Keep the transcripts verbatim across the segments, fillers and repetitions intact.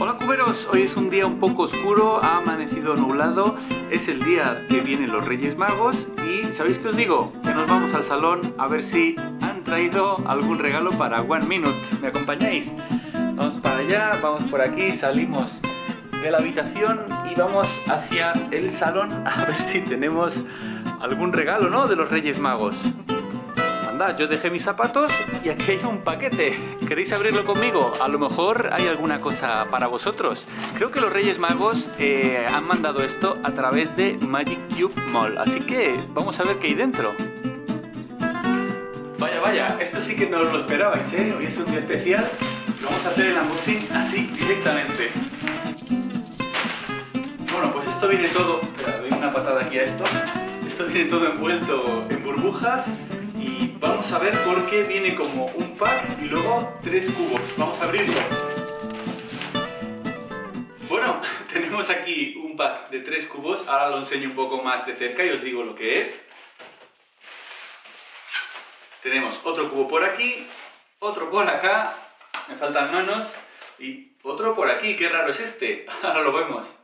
Hola cuberos, hoy es un día un poco oscuro, ha amanecido nublado, es el día que vienen los Reyes Magos y ¿sabéis qué os digo? Que nos vamos al salón a ver si han traído algún regalo para One Minute. ¿Me acompañáis? Vamos para allá, vamos por aquí, salimos de la habitación y vamos hacia el salón a ver si tenemos algún regalo, ¿no? De los Reyes Magos. Anda, yo dejé mis zapatos y aquí hay un paquete. ¿Queréis abrirlo conmigo? A lo mejor hay alguna cosa para vosotros. Creo que los Reyes Magos eh, han mandado esto a través de Magic Cube Mall. Así que vamos a ver qué hay dentro. Vaya, vaya, esto sí que no lo esperabais, ¿eh? Hoy es un día especial y vamos a hacer el unboxing así directamente. Bueno, pues esto viene todo... Espera, doy una patada aquí a esto. Esto viene todo envuelto en burbujas. Y vamos a ver por qué viene como un pack y luego tres cubos. Vamos a abrirlo. Bueno, tenemos aquí un pack de tres cubos. Ahora lo enseño un poco más de cerca y os digo lo que es. Tenemos otro cubo por aquí, otro por acá, me faltan manos, y otro por aquí. Qué raro es este. Ahora lo vemos.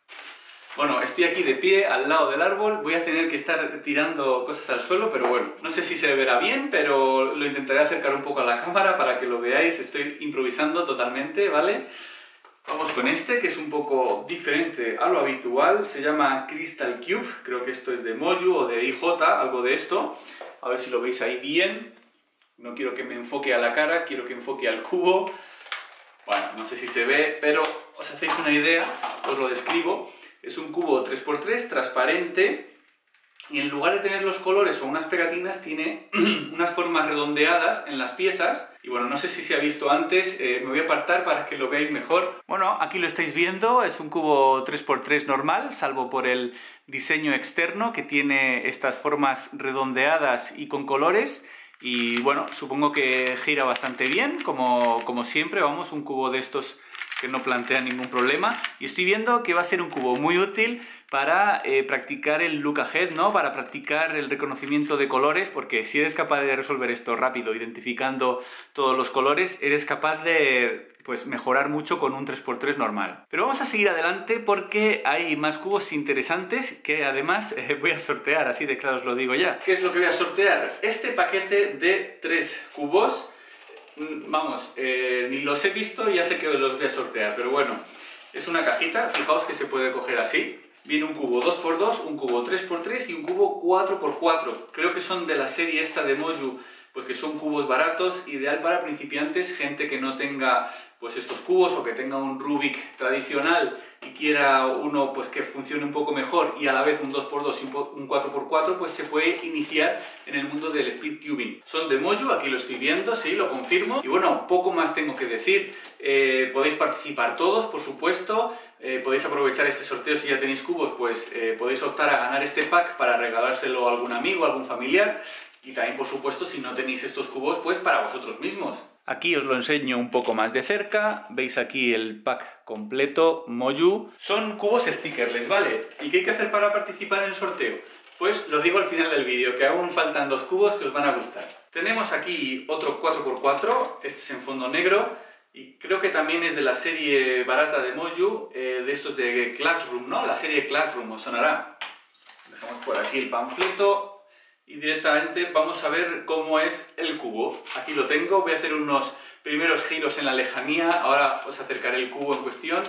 Bueno, estoy aquí de pie al lado del árbol, voy a tener que estar tirando cosas al suelo, pero bueno, no sé si se verá bien, pero lo intentaré acercar un poco a la cámara para que lo veáis. Estoy improvisando totalmente, ¿vale? Vamos con este, que es un poco diferente a lo habitual, se llama Crystal Cube, creo que esto es de Moju o de I J, algo de esto. A ver si lo veis ahí bien, no quiero que me enfoque a la cara, quiero que enfoque al cubo. Bueno, no sé si se ve, pero os hacéis una idea, os lo describo. Es un cubo tres por tres transparente y en lugar de tener los colores o unas pegatinas tiene unas formas redondeadas en las piezas. Y bueno, no sé si se ha visto antes, eh, me voy a apartar para que lo veáis mejor. Bueno, aquí lo estáis viendo, es un cubo tres por tres normal, salvo por el diseño externo que tiene estas formas redondeadas y con colores. Y bueno, supongo que gira bastante bien, como, como siempre, vamos, un cubo de estos que no plantea ningún problema. Y estoy viendo que va a ser un cubo muy útil para eh, practicar el look ahead, ¿no? Para practicar el reconocimiento de colores, porque si eres capaz de resolver esto rápido, identificando todos los colores, eres capaz de pues, mejorar mucho con un tres por tres normal. Pero vamos a seguir adelante porque hay más cubos interesantes que además eh, voy a sortear, así de claro os lo digo ya. ¿Qué es lo que voy a sortear? Este paquete de tres cubos. Vamos, eh, ni los he visto y ya sé que los voy a sortear, pero bueno, es una cajita, fijaos que se puede coger así. Viene un cubo dos por dos, un cubo tres por tres y un cubo cuatro por cuatro. Creo que son de la serie esta de Moju, pues que son cubos baratos, ideal para principiantes, gente que no tenga pues estos cubos o que tenga un Rubik tradicional y quiera uno pues que funcione un poco mejor y a la vez un dos por dos y un cuatro por cuatro, pues se puede iniciar en el mundo del speed cubing. Son de Moju, aquí lo estoy viendo, sí, lo confirmo. Y bueno, poco más tengo que decir. Eh, podéis participar todos, por supuesto. Eh, podéis aprovechar este sorteo si ya tenéis cubos, pues eh, podéis optar a ganar este pack para regalárselo a algún amigo, a algún familiar. Y también, por supuesto, si no tenéis estos cubos, pues para vosotros mismos. Aquí os lo enseño un poco más de cerca. Veis aquí el pack completo Moju. Son cubos stickerless, ¿vale? ¿Y qué hay que hacer para participar en el sorteo? Pues lo digo al final del vídeo, que aún faltan dos cubos que os van a gustar. Tenemos aquí otro cuatro por cuatro, este es en fondo negro. Y creo que también es de la serie barata de Moju, eh, de estos de Classroom, ¿no? La serie Classroom, os sonará. Dejamos por aquí el panfleto. Y directamente vamos a ver cómo es el cubo. Aquí lo tengo, voy a hacer unos primeros giros en la lejanía, ahora os acercaré el cubo en cuestión.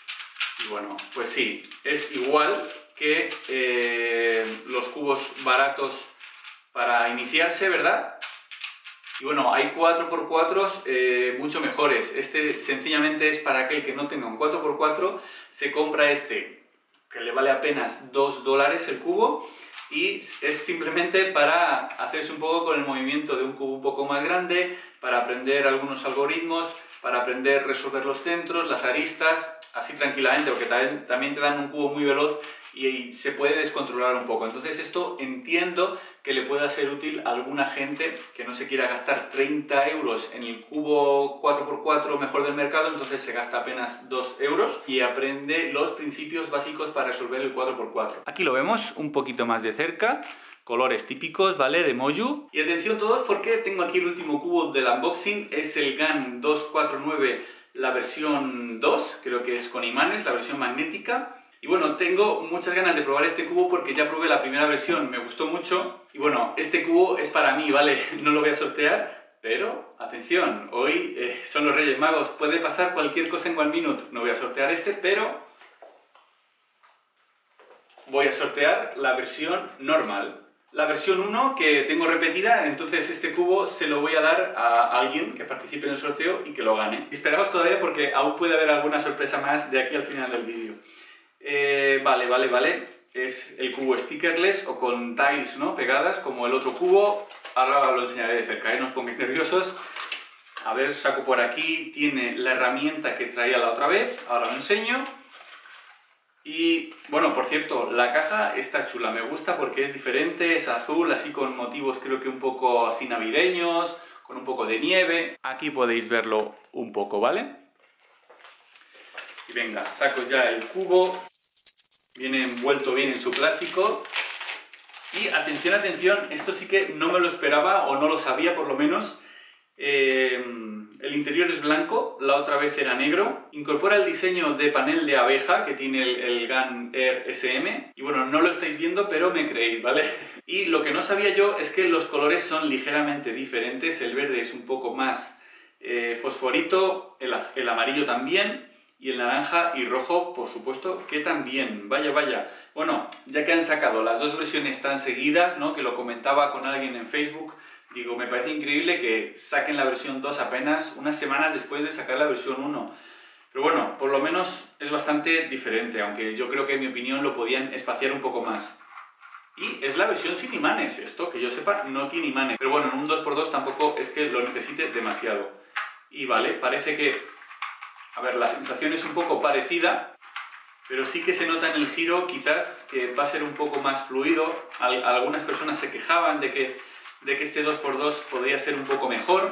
Y bueno, pues sí, es igual que eh, los cubos baratos para iniciarse, ¿verdad? Y bueno, hay cuatro por cuatro eh, mucho mejores. Este sencillamente es para aquel que no tenga un cuatro por cuatro, se compra este, que le vale apenas dos dólares el cubo. Y es simplemente para hacerse un poco con el movimiento de un cubo un poco más grande, para aprender algunos algoritmos, para aprender a resolver los centros, las aristas, así tranquilamente, porque también, también te dan un cubo muy veloz y, y se puede descontrolar un poco. Entonces esto entiendo que le pueda ser útil a alguna gente que no se quiera gastar treinta euros en el cubo cuatro por cuatro mejor del mercado, entonces se gasta apenas dos euros y aprende los principios básicos para resolver el cuatro por cuatro. Aquí lo vemos un poquito más de cerca. Colores típicos, ¿vale? De Moju. Y atención todos porque tengo aquí el último cubo del unboxing, es el GAN doscientos cuarenta y nueve la versión dos, creo que es con imanes, la versión magnética. Y bueno, tengo muchas ganas de probar este cubo porque ya probé la primera versión, me gustó mucho. Y bueno, este cubo es para mí, ¿vale? No lo voy a sortear, pero atención, hoy eh, son los Reyes Magos, puede pasar cualquier cosa en One Minute. No voy a sortear este, pero voy a sortear la versión normal. La versión uno que tengo repetida, entonces este cubo se lo voy a dar a alguien que participe en el sorteo y que lo gane. Esperaos todavía porque aún puede haber alguna sorpresa más de aquí al final del vídeo. Eh, vale, vale, vale. Es el cubo stickerless o con tiles, ¿no?, pegadas, como el otro cubo. Ahora lo enseñaré de cerca, ¿eh? No os pongáis nerviosos. A ver, saco por aquí. Tiene la herramienta que traía la otra vez. Ahora lo enseño. Y, bueno, por cierto, la caja está chula. Me gusta porque es diferente, es azul, así con motivos creo que un poco así navideños, con un poco de nieve. Aquí podéis verlo un poco, ¿vale? Y venga, saco ya el cubo. Viene envuelto bien en su plástico. Y atención, atención, esto sí que no me lo esperaba, o no lo sabía por lo menos. Eh, el interior es blanco, la otra vez era negro. Incorpora el diseño de panel de abeja que tiene el, el Gun Air S M. Y bueno, no lo estáis viendo, pero me creéis, ¿vale? Y lo que no sabía yo es que los colores son ligeramente diferentes. El verde es un poco más eh, fosforito, el, el amarillo también. Y el naranja y rojo, por supuesto, que también. Vaya, vaya. Bueno, ya que han sacado las dos versiones tan seguidas, ¿no?, que lo comentaba con alguien en Facebook, digo, me parece increíble que saquen la versión dos apenas unas semanas después de sacar la versión uno. Pero bueno, por lo menos es bastante diferente, aunque yo creo que en mi opinión lo podían espaciar un poco más. Y es la versión sin imanes. Esto, que yo sepa, no tiene imanes. Pero bueno, en un dos por dos tampoco es que lo necesite demasiado. Y vale, parece que... A ver, la sensación es un poco parecida, pero sí que se nota en el giro quizás que va a ser un poco más fluido. Al, algunas personas se quejaban de que, de que este dos por dos podría ser un poco mejor.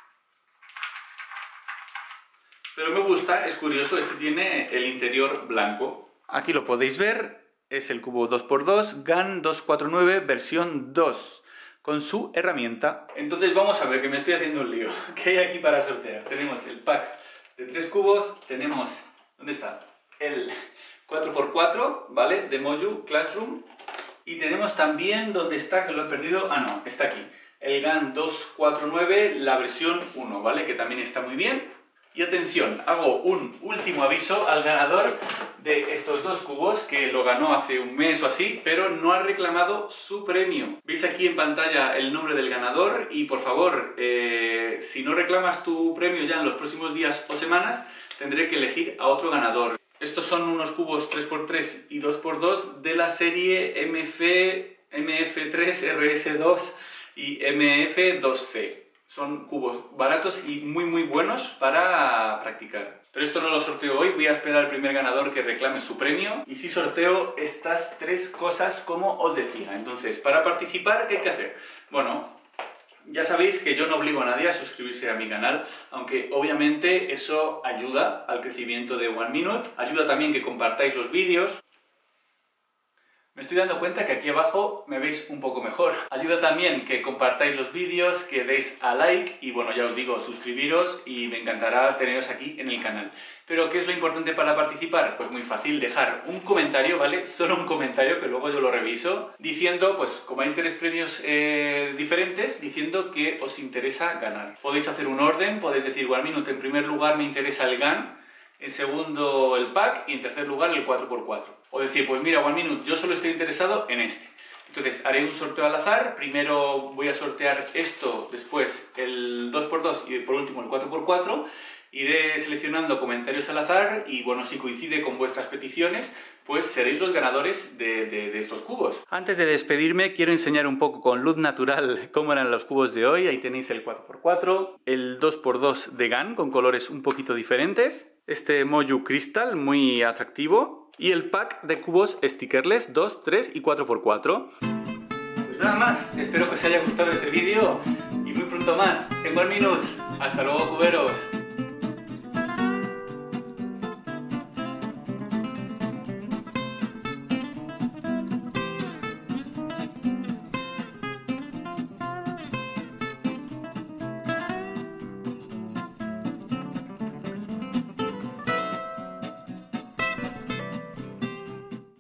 Pero me gusta, es curioso, este tiene el interior blanco. Aquí lo podéis ver, es el cubo dos por dos Gun doscientos cuarenta y nueve versión dos, con su herramienta. Entonces vamos a ver, que me estoy haciendo un lío. ¿Qué hay aquí para sortear? Tenemos el pack de tres cubos, tenemos, ¿dónde está? El cuatro por cuatro, ¿vale? De Moju Classroom. Y tenemos también, ¿dónde está? Que lo he perdido. Ah, no, está aquí. El Gun doscientos cuarenta y nueve, la versión uno, ¿vale? Que también está muy bien. Y atención, hago un último aviso al ganador de estos dos cubos, que lo ganó hace un mes o así, pero no ha reclamado su premio. Veis aquí en pantalla el nombre del ganador y por favor, eh, si no reclamas tu premio ya en los próximos días o semanas, tendré que elegir a otro ganador. Estos son unos cubos tres por tres y dos por dos de la serie M F, M F tres, R S dos y M F dos C. Son cubos baratos y muy muy buenos para practicar. Pero esto no lo sorteo hoy, voy a esperar al primer ganador que reclame su premio. Y sí sorteo estas tres cosas como os decía. Entonces, para participar, ¿qué hay que hacer? Bueno, ya sabéis que yo no obligo a nadie a suscribirse a mi canal, aunque obviamente eso ayuda al crecimiento de One Minute. Ayuda también que compartáis los vídeos. Me estoy dando cuenta que aquí abajo me veis un poco mejor. Ayuda también que compartáis los vídeos, que deis a like y bueno, ya os digo, suscribiros y me encantará teneros aquí en el canal. Pero ¿qué es lo importante para participar? Pues muy fácil, dejar un comentario, ¿vale? Solo un comentario que luego yo lo reviso, diciendo, pues como hay tres premios eh, diferentes, diciendo que os interesa ganar. Podéis hacer un orden, podéis decir, One Minute, en primer lugar me interesa el Gun, en segundo el pack y en tercer lugar el cuatro por cuatro. O decir, pues mira, One Minute, yo solo estoy interesado en este. Entonces haré un sorteo al azar, primero voy a sortear esto, después el dos por dos y por último el cuatro por cuatro. Iré seleccionando comentarios al azar y bueno, si coincide con vuestras peticiones, pues seréis los ganadores de, de, de estos cubos. Antes de despedirme, quiero enseñar un poco con luz natural cómo eran los cubos de hoy. Ahí tenéis el cuatro por cuatro, el dos por dos de Gun con colores un poquito diferentes, este Moju Crystal muy atractivo y el pack de cubos stickerless dos, tres y cuatro por cuatro. Pues nada más, espero que os haya gustado este vídeo y muy pronto más en One Minute. Hasta luego, cuberos.